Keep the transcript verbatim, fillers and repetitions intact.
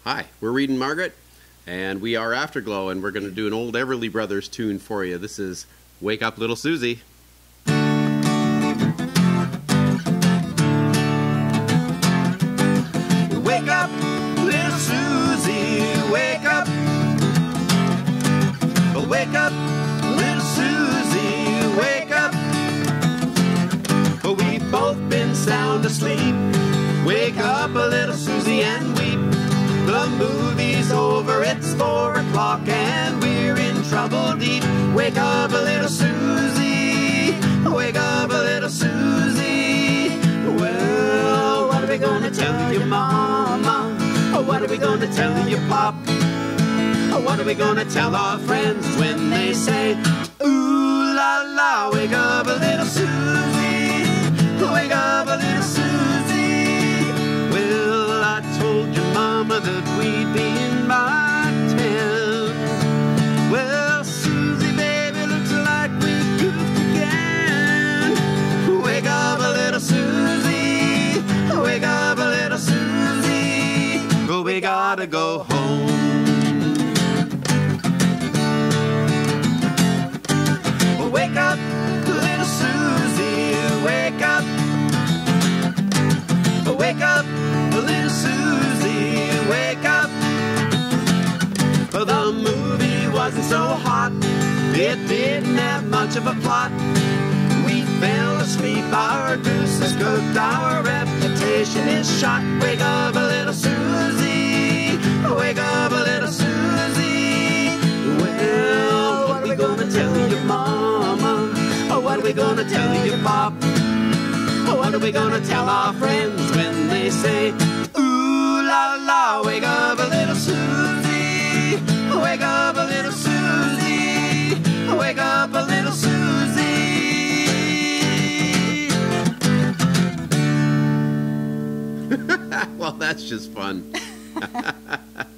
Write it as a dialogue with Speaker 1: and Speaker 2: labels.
Speaker 1: Hi, we're Reid and Margaret, and we are Afterglow, and we're going to do an old Everly Brothers tune for you. This is Wake Up Little Susie.
Speaker 2: Wake up, little Susie, wake up. Wake up, little Susie, wake up. We've both been sound asleep. Wake up, little Susie, and weep. The movie's over, it's four o'clock, and we're in trouble deep. Wake up, little Susie, wake up, little Susie. Well, what are we gonna tell your mama? What are we gonna tell your pop? What are we gonna tell our friends when they say, ooh la la, wake up, little Susie, wake up, little Susie. Well, I told your mama that we'd be in by ten. Well, Susie, baby, looks like we goofed again. Wake up, little Susie, wake up, little Susie. Oh, we gotta go home. Wake up, little Susie, wake up. Wake up, little Susie, wake up. The movie wasn't so hot, it didn't have much of a plot. We fell asleep, our goose is cooked, our reputation is shot. Wake up, little Susie, wake up, little Susie. Well, what are we gonna tell your mama? What are we gonna tell your pop? What are we gonna tell our friends when they say, ooh la la, wake up, little Susie, wake up, little Susie, wake up, little Susie.
Speaker 1: Well, that's just fun.